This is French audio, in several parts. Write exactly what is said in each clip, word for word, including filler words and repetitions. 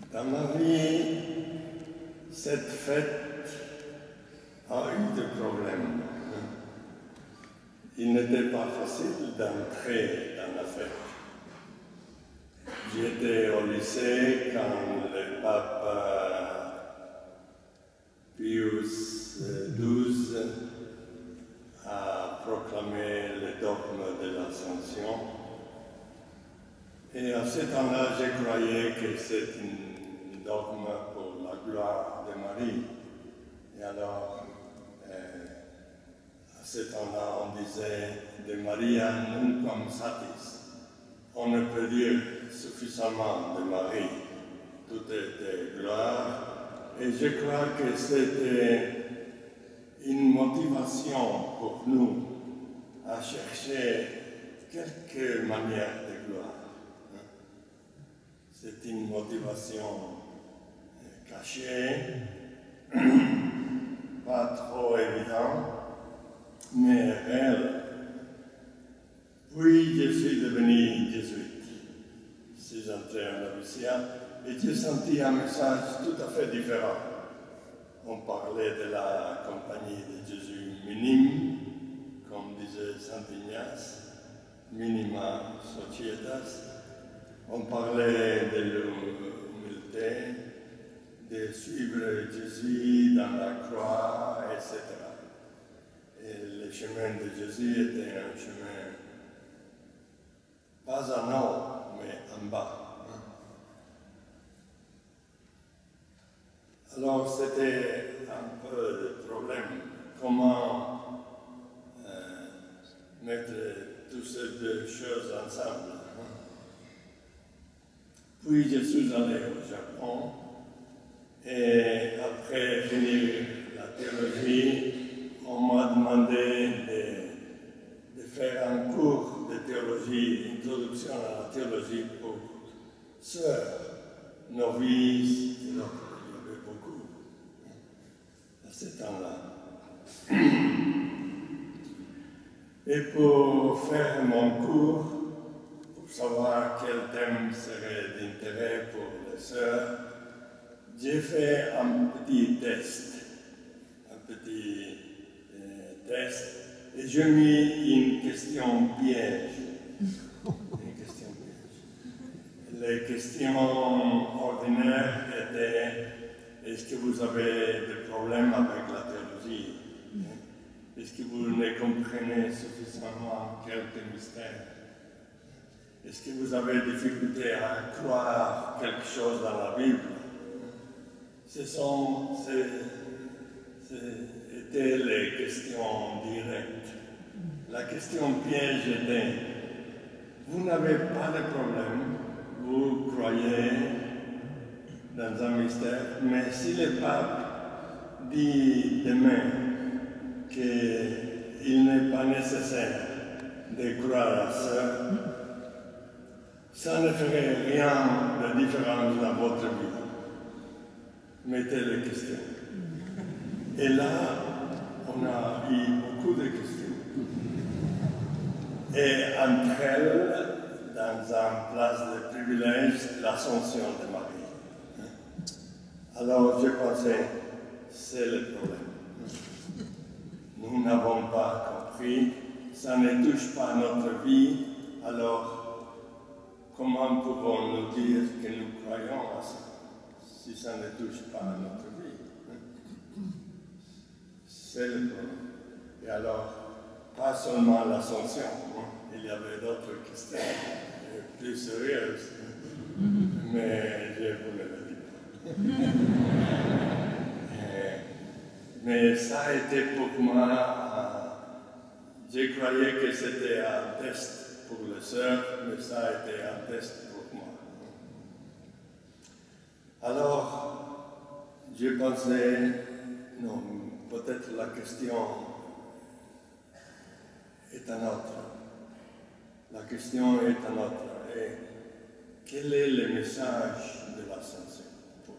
Dans ma vie, cette fête a eu des problèmes. Il n'était pas facile d'entrer dans la fête. J'étais au lycée quand le pape Pius douze a proclamé le dogme de l'Ascension. Et à ce temps-là, je croyais que c'est un dogme pour la gloire de Marie. Et alors, euh, à ce temps-là, on disait de Maria nunquam satis. On ne peut dire suffisamment de Marie. Tout était gloire. Et je crois que c'était une motivation pour nous à chercher quelques manières de gloire. C'est une motivation cachée, pas trop évidente, mais réelle. Puis je suis devenu jésuite. Je suis entré en noviciat et j'ai senti un message tout à fait différent. On parlait de la compagnie de Jésus minime, comme disait Saint Ignace, minima societas. On parlait de l'humilité, de suivre Jésus dans la croix, et cetera. Et le chemin de Jésus était un chemin pas en haut, mais en bas. Alors c'était un peu le problème, comment euh, mettre toutes ces deux choses ensemble. Puis je suis allé au Japon et après finir la théologie, on m'a demandé de, de faire un cours de théologie, introduction à la théologie pour sœurs, novices, et donc il y avait beaucoup à ce temps-là. Et pour faire mon cours, pour savoir quel thème serait d'intérêt pour les sœurs, j'ai fait un petit test, un petit euh, test, et j'ai mis une question piège. Une question piège. Les questions ordinaires étaient: est-ce que vous avez des problèmes avec la théologie? Est-ce que vous ne comprenez suffisamment quelques mystères? Est-ce que vous avez difficulté à croire quelque chose dans la Bible? Ce sont, étaient les questions directes. La question piège était: vous n'avez pas de problème, vous croyez dans un mystère, mais si le pape dit demain qu'il n'est pas nécessaire de croire à ça, ça ne ferait rien de différent dans votre vie. Mettez les questions. Et là, on a eu beaucoup de questions. Et entre elles, dans une place de privilège, l'Ascension de Marie. Alors je pensais, c'est le problème. Nous n'avons pas compris, ça ne touche pas notre vie, alors comment pouvons-nous dire que nous croyons à ça, si ça ne touche pas à notre vie? C'est le problème. Et alors, pas seulement l'Ascension, il y avait d'autres questions plus sérieuses, mais je vous le dis pas. Mais ça a été pour moi, je croyais que c'était un test pour les sœurs, mais ça a été un test pour moi. Alors, je pensais, non, peut-être la question est un autre. La question est un autre. Et quel est le message de l'Ascension pour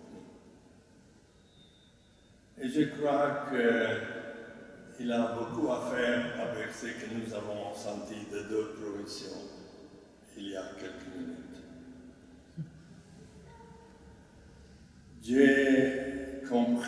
nous? Et je crois qu'il a beaucoup à faire avec ce que nous avons senti de deux provisions il y a quelques minutes.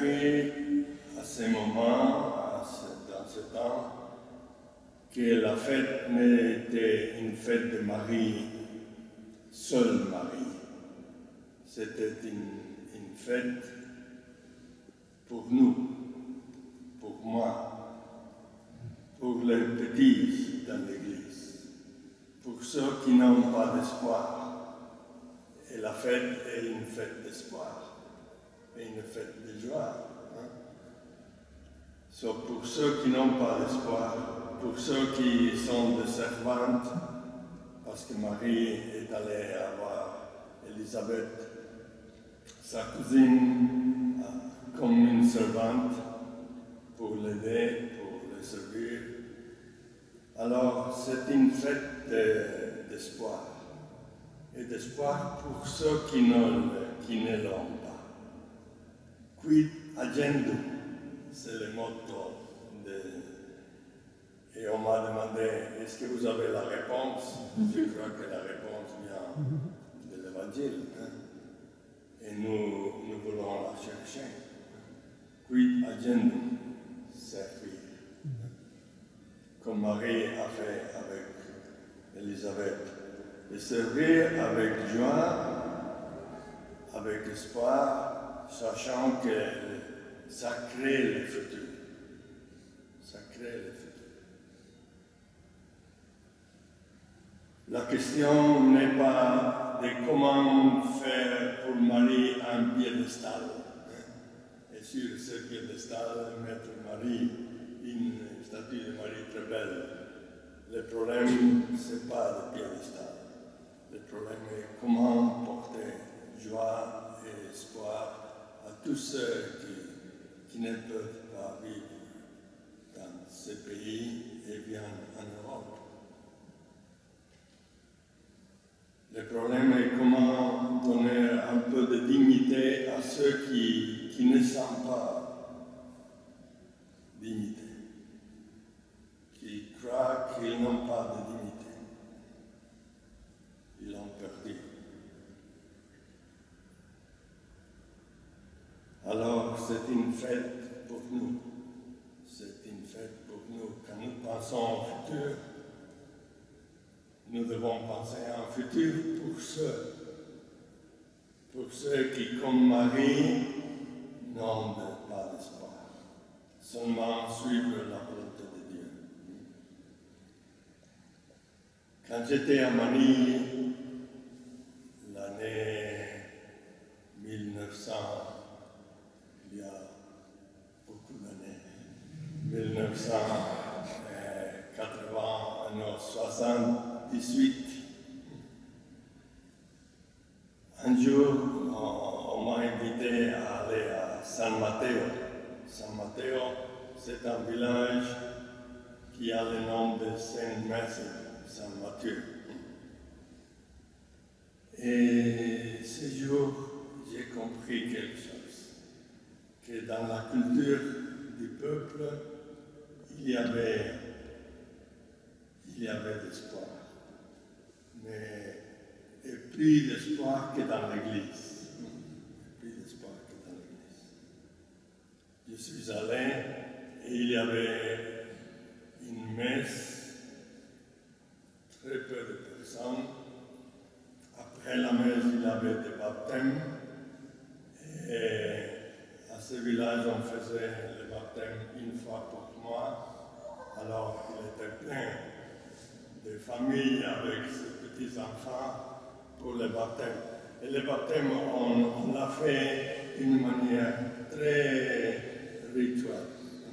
compris à ce moment, à ce, dans ce temps, que la fête n'était une fête de Marie, seule Marie. C'était une, une fête pour nous, pour moi, pour les petits dans l'Église, pour ceux qui n'ont pas d'espoir. Et la fête est une fête d'espoir, et une fête de joie. Hein? So, pour ceux qui n'ont pas d'espoir, pour ceux qui sont des servantes, parce que Marie est allée avoir Élisabeth, sa cousine, comme une servante, pour l'aider, pour le servir. Alors, c'est une fête d'espoir. Et d'espoir pour ceux qui, qui ne l'ont pas. Quid agendum, c'est le motto de... Et on m'a demandé, est-ce que vous avez la réponse? Je crois que la réponse vient de l'Évangile. Hein? Et nous, nous voulons la chercher. Quid agendum, servir. Comme Marie a fait avec Élisabeth. De servir avec joie, avec espoir, sachant que ça crée le futur. Ça crée le futur. La question n'est pas de comment faire pour Marie un piédestal. Et sur ce piédestal, mettre Marie, une statue de Marie très belle. Le problème, ce n'est pas le piédestal. Le problème est comment porter joie et espoir à tous ceux qui, qui ne peuvent pas vivre dans ce pays et viennent en Europe. Le problème est comment donner un peu de dignité à ceux qui, qui ne sentent pas dignité, qui croient qu'ils n'ont pas de dignité. Ils l'ont perdu. Alors, c'est une fête pour nous. C'est une fête pour nous. Quand nous pensons au futur, nous devons penser à un futur pour ceux, pour ceux qui, comme Marie, n'ont pas d'espoir. Seulement suivre la volonté de Dieu. Quand j'étais à Manille, l'année mille neuf cents, il y a beaucoup d'années, mille neuf cent quatre-vingts, non, soixante-dix-huit, un jour, on, on m'a invité à aller à San Mateo. San Mateo, c'est un village qui a le nom de Saint-Matthieu, Saint Matthieu. Et ce jour, j'ai compris quelque chose, que dans la culture du peuple, il y avait, il y avait l'espoir, mais et plus d'espoir que dans l'Église. Plus d'espoir que dans l'Église. Je suis allé et il y avait une messe, très peu de personnes. Après la messe, il y avait des baptêmes. Et à ce village, on faisait le baptême une fois pour mois. Alors, il était plein de familles avec ses petits-enfants pour le baptême. Et le baptême, on, on l'a fait d'une manière très rituelle,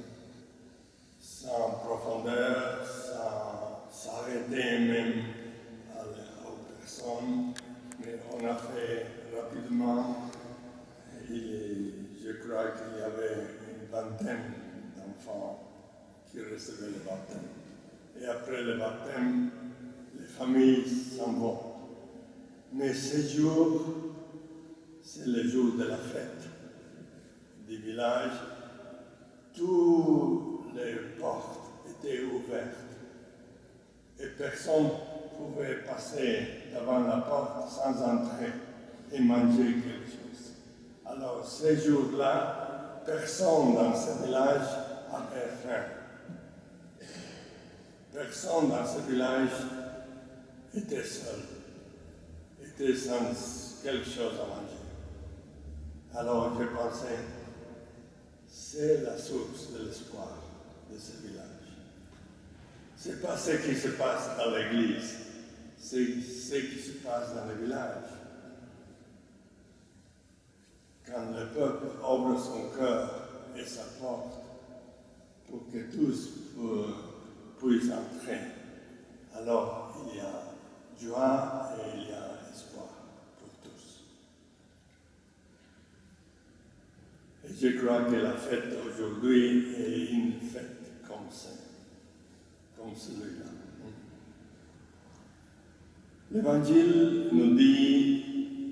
sans profondeur, sans s'arrêter même à la, aux personnes. Mais on a fait rapidement. Et je crois qu'il y avait une vingtaine d'enfants qui recevaient le baptême. Et après le baptême, les familles s'en vont. Mais ce jour, c'est le jour de la fête du village. Toutes les portes étaient ouvertes et personne ne pouvait passer devant la porte sans entrer et manger quelque chose. Alors, ce jour-là, personne dans ce village avait faim. Personne dans ce village était seul, était sans quelque chose à manger. Alors j'ai pensé, c'est la source de l'espoir de ce village. Ce n'est pas ce qui se passe dans l'église, c'est ce qui se passe dans le village. Quand le peuple ouvre son cœur et sa porte pour que tous puissent entrer, alors il y a joie et il y a espoir pour tous. Et je crois que la fête aujourd'hui est une fête comme ça, comme celui-là. L'Évangile nous dit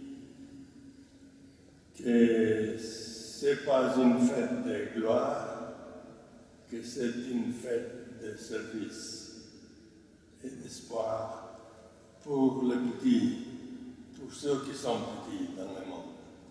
que ce n'est pas une fête de gloire, que c'est une fête de service et d'espoir pour les petits, pour ceux qui sont petits dans le monde.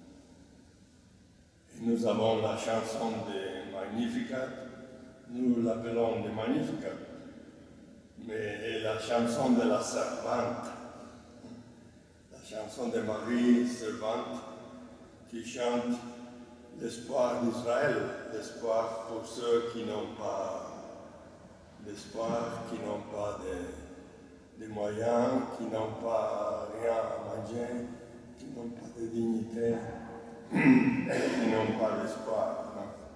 Et nous avons la chanson de Magnificat, nous l'appelons de Magnificat, mais la chanson de la servante, la chanson de Marie, servante, qui chante l'espoir d'Israël, l'espoir pour ceux qui n'ont pas d'espoir, qui n'ont pas de, de moyens, qui n'ont pas rien à manger, qui n'ont pas de dignité, qui n'ont pas d'espoir.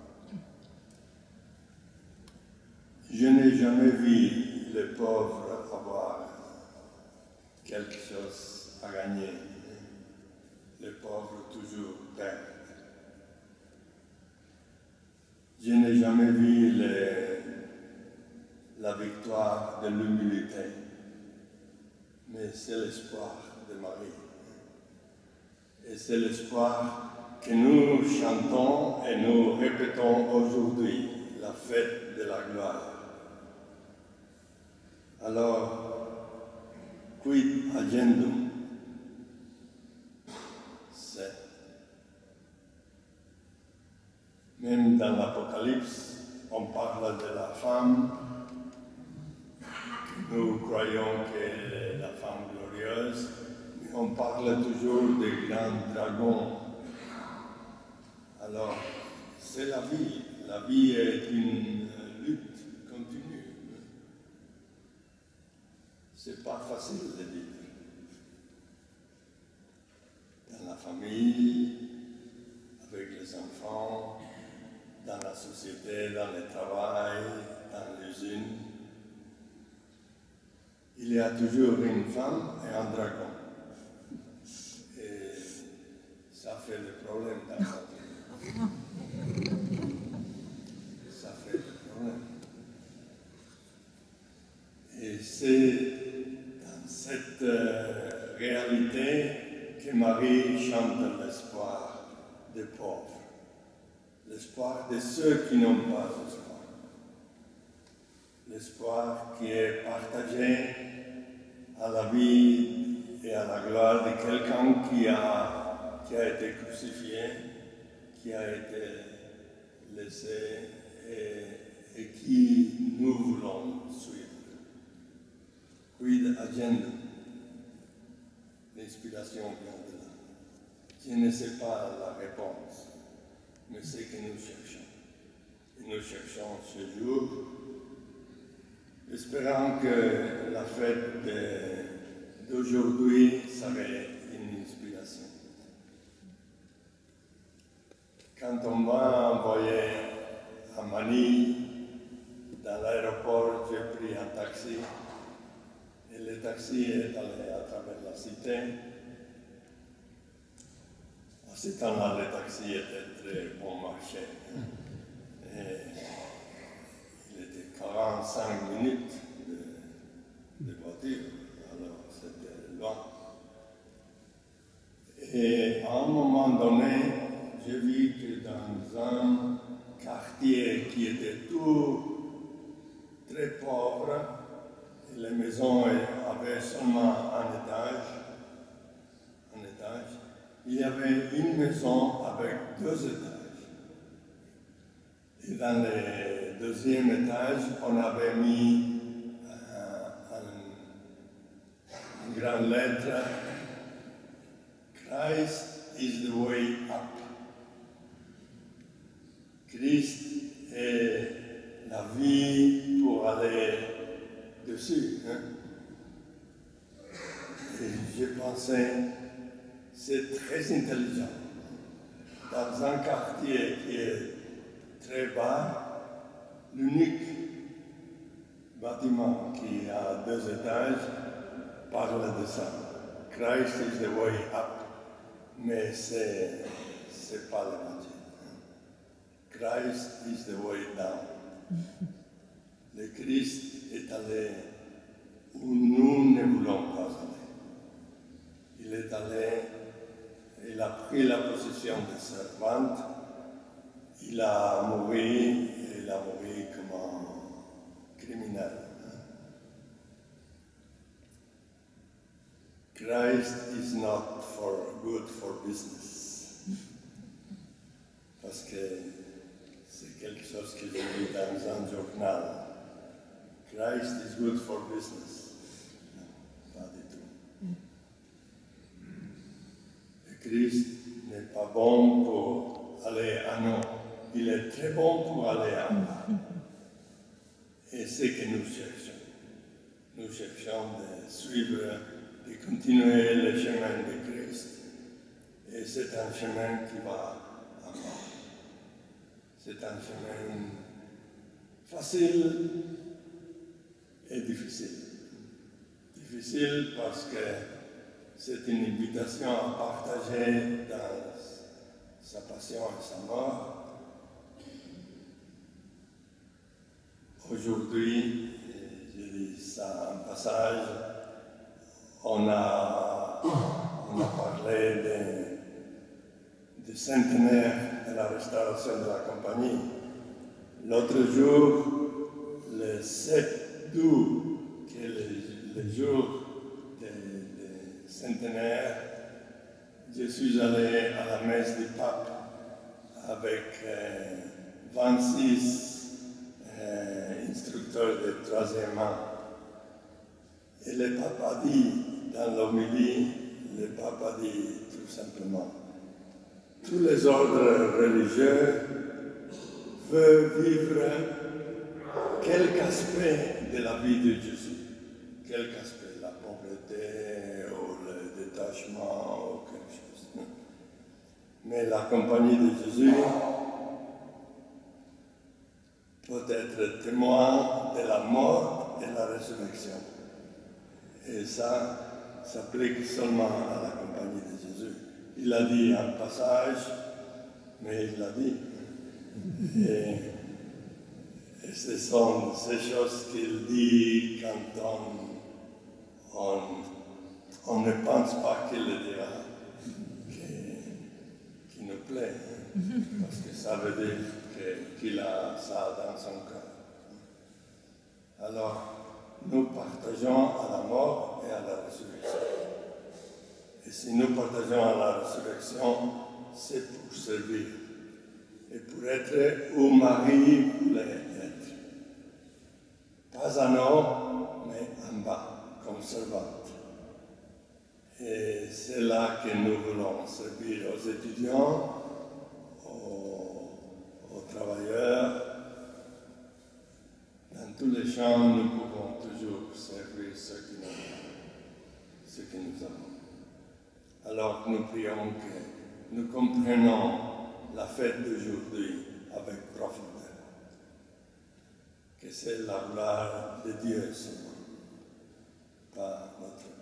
Je n'ai jamais vu les pauvres avoir quelque chose à gagner. Les pauvres toujours perdent. Je n'ai jamais vu les, la victoire de l'humilité, mais c'est l'espoir de Marie. Et c'est l'espoir que nous chantons et nous répétons aujourd'hui, la fête de la gloire. Alors, quid agendum? Même dans l'Apocalypse, on parle de la femme. Nous croyons qu'elle est la femme glorieuse, mais on parle toujours des grands dragons. Alors, c'est la vie. La vie est une lutte continue. C'est pas facile de vivre. Dans la famille, avec les enfants, dans la société, dans le travail, dans l'usine. Il y a toujours une femme et un dragon. Et ça fait des problèmes dans la vie. Ça fait des problèmes. Et c'est dans cette euh, réalité que Marie chante l'espoir des pauvres. L'espoir de ceux qui n'ont pas d'espoir. L'espoir qui est partagé à la vie et à la gloire de quelqu'un qui a, qui a été crucifié, qui a été laissé et, et qui nous voulons suivre. Quid agendum? L'inspiration vient de là. Je ne sais pas la réponse, mais c'est que nous cherchons. Et nous cherchons ce jour, espérant que la fête d'aujourd'hui serait une inspiration. Quand on m'a envoyé à Manille, dans l'aéroport, j'ai pris un taxi, et le taxi est allé à travers la cité. À ce temps-là, le taxi était très bon marché. Et il était quarante-cinq minutes de, de voiture, alors c'était loin. Et à un moment donné, j'ai vu que dans un quartier qui était tout très pauvre, et les maisons avaient seulement un étage, un étage, il y avait une maison avec deux étages. Et dans le deuxième étage, on avait mis euh, un, une grande lettre, Christ is the way up. Christ est la vie pour aller dessus. Hein? Et j'ai pensé, c'est très intelligent. Dans un quartier qui est très bas, l'unique bâtiment qui a deux étages parle de ça. Christ is the way up. Mais c'est c'est pas l'évangile. Christ is the way down. Le Christ est allé où nous ne voulons pas aller. Il est allé, il a pris la position de servante, il a mouru, et il a mouru comme un criminel. Christ is not for good for business. Parce que c'est quelque chose que j'ai lu dans un journal. Christ is good for business. Non, pas du tout. Le Christ n'est pas bon pour aller à nous. Il est très bon pour aller à nous. Et c'est ce que nous cherchons. Nous cherchons de suivre, de continuer le chemin de Christ. Et c'est un chemin qui va à mort. C'est un chemin facile et difficile. Difficile parce que c'est une invitation à partager dans sa passion et sa mort. Aujourd'hui, je dis ça en passage, on a, on a parlé de, de centenaire de la restauration de la compagnie. L'autre jour, le sept août, qui est le, le jour de, de centenaire, je suis allé à la messe du pape avec euh, vingt-six euh, instructeurs de troisième an. Et le pape a dit, dans l'homélie, le pape a dit tout simplement, tous les ordres religieux veulent vivre quelque aspect de la vie de Jésus. Quelque aspect, la pauvreté ou le détachement ou quelque chose. Mais la compagnie de Jésus peut être témoin de la mort et de la résurrection. Et ça s'applique seulement à la compagnie de Jésus. Il a dit un passage, mais il l'a dit. Et, et ce sont ces choses qu'il dit quand on, on, on ne pense pas qu'il le dira, qui, qui nous plaît. Parce que ça veut dire que, qu'il a ça dans son cœur. Alors, nous partageons à la mort et à la résurrection. Et si nous partageons à la résurrection, c'est pour servir. Et pour être où Marie voulait être. Pas en haut, mais en bas, comme servante. Et c'est là que nous voulons servir aux étudiants, aux, aux travailleurs. Dans tous les champs, nous pouvons toujours servir ceux qui nous, ceux que nous avons. Alors nous prions que nous comprenions la fête d'aujourd'hui avec profondeur. Que c'est la gloire de Dieu seulement, pas notre